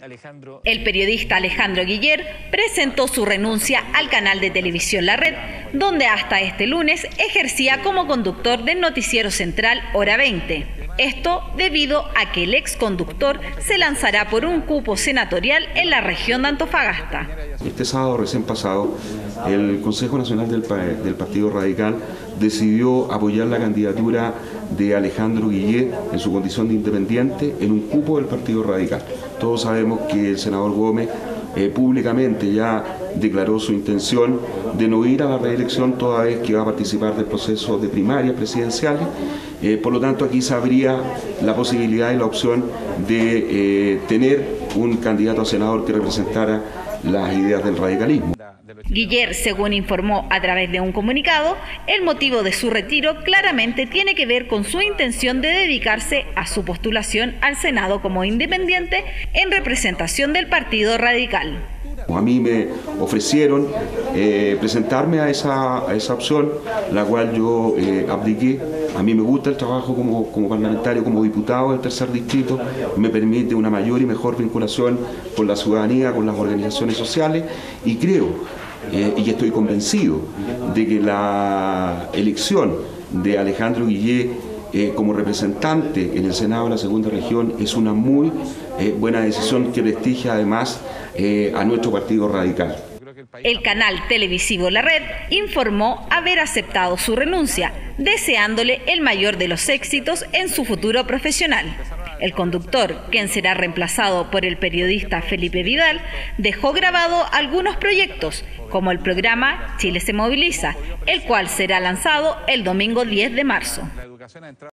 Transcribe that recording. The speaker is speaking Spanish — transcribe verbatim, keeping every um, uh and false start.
El periodista Alejandro Guiller presentó su renuncia al canal de televisión La Red, donde hasta este lunes ejercía como conductor del noticiero central Hora veinte. Esto debido a que el ex conductor se lanzará por un cupo senatorial en la región de Antofagasta. Este sábado recién pasado, el Consejo Nacional del, del Partido Radical decidió apoyar la candidatura de Alejandro Guiller en su condición de independiente en un cupo del Partido Radical. Todos sabemos que el senador Gómez eh, públicamente ya declaró su intención de no ir a la reelección toda vez que va a participar del proceso de primarias presidenciales. Eh, por lo tanto, aquí se abría la posibilidad y la opción de eh, tener un candidato a senador que representara las ideas del radicalismo. Guiller, según informó a través de un comunicado, el motivo de su retiro claramente tiene que ver con su intención de dedicarse a su postulación al Senado como independiente en representación del Partido Radical. A mí me ofrecieron eh, presentarme a esa, a esa opción, la cual yo eh, apliqué. A mí me gusta el trabajo como, como parlamentario, como diputado del tercer distrito, me permite una mayor y mejor vinculación con la ciudadanía, con las organizaciones sociales, y creo, eh, y estoy convencido, de que la elección de Alejandro Guiller eh, como representante en el Senado de la Segunda Región es una muy eh, buena decisión que prestigia además eh, a nuestro Partido Radical. El canal televisivo La Red informó haber aceptado su renuncia, deseándole el mayor de los éxitos en su futuro profesional. El conductor, quien será reemplazado por el periodista Felipe Vidal, dejó grabado algunos proyectos, como el programa Chile se moviliza, el cual será lanzado el domingo diez de marzo.